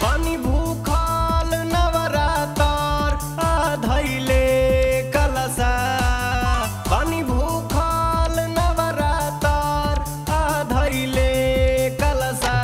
पानी भूखल नवरातर आधैले कलसा पानी भूखल नवरातर आधैले कलसा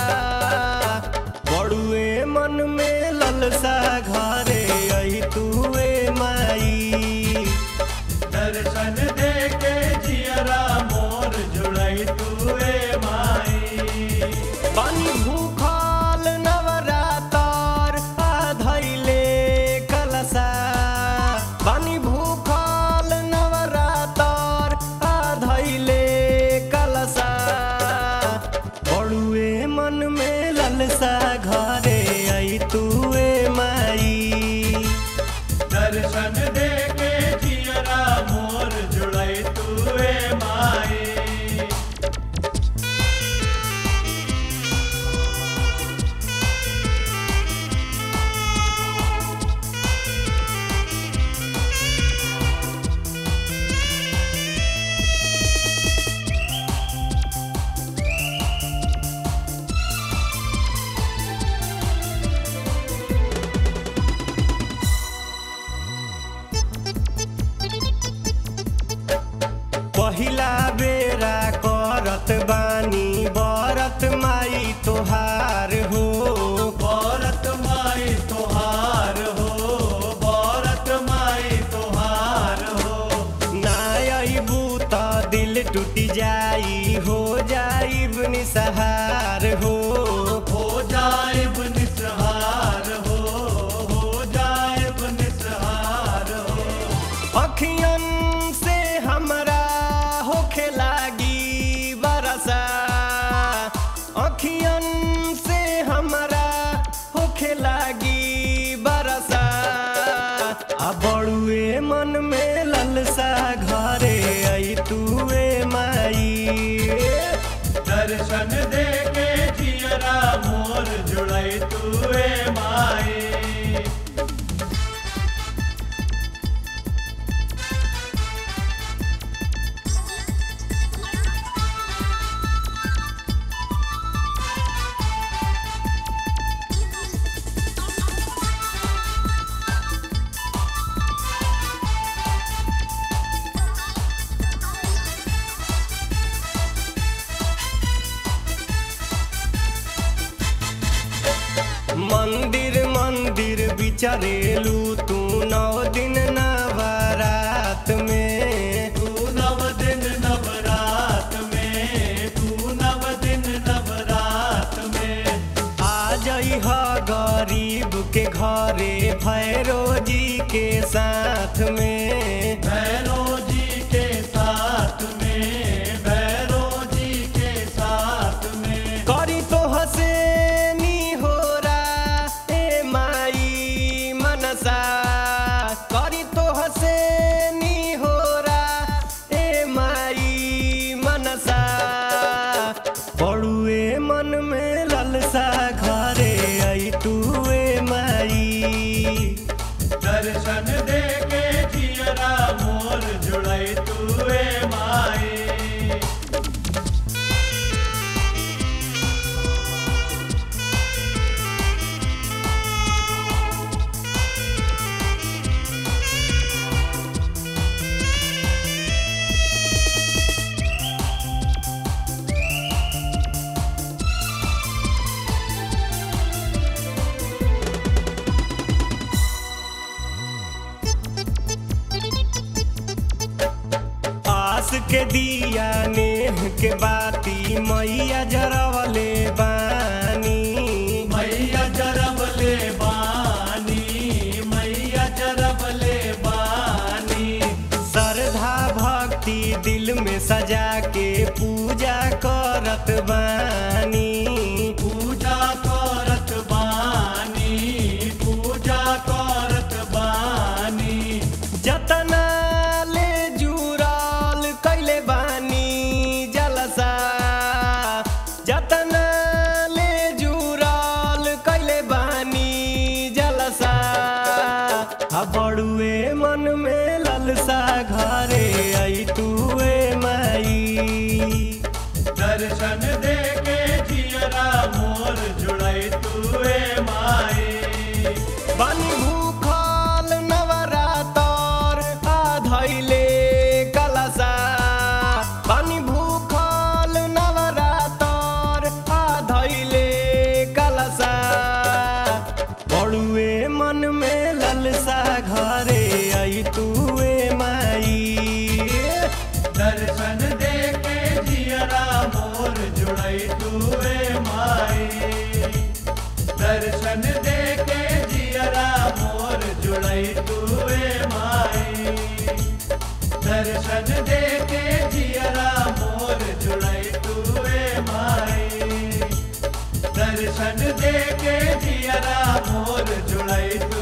बड़ुए मन में ललसा घरे आई तुए माई दर्शन दे के जियरा मोर जुड़ई तुए माई पानी भूखल नवरातर आधैले कलसा पानी भूखल नवरातर आधैले कलसा बड़ुए मन में ललसा घरे आई तुए माई दर्शन दे के जियरा मोर जुड़ई तुए माई पहिला बेरा करत बानी बरत माई तोहार हो बरत माई तोहार हो बरत माई तोहार हो ना अइबू त दिल टूट जाई हो जाइब निसहार हो जाइब निसहार हो जाइब निसहार हो अखियन से हमरा होखे लागी बरसा अखियन से हमरा होखे लागी बरसा आ बड़ुए मन में ललसा घरे आई तुए माई दर्शन दे के जियरा मोर जुड़ई तुए माई मंदिर मंदिर बिचरेलू तू 9 दिन नवरात में तू 9 दिन नवरात में तू 9 दिन नवरात में आ जइह गरीब के घरे भैरो जी के साथ में भैरो जी के साथ में भैरो जी के साथ में करी तो हसे करी तो हसे नी हो रा ए माई मनसा बड़ुए मन में ललसा घरे आई तुए माई दर्शन दे के जियरा मोर जुड़ई तुए माई के दिया नेह के बाती मैया जरवले बानी मैया जरवले बानी मैया जरवले बानी श्रद्धा भक्ति दिल में सजा के पूजा करत बानी पूजा करत बानी पूजा करत बानी जतना जतना ले जुराल कैले बानी जलसा बड़ुए मन में ललसा घरे आई तुए माई दर्शन दे के जियरा मोर जुड़ई तुए माई जुड़ई तुए माई। दर्शन दे के जियरा मोर जुड़ई तुए माई। दर्शन दे के जियरा मोर जुड़ई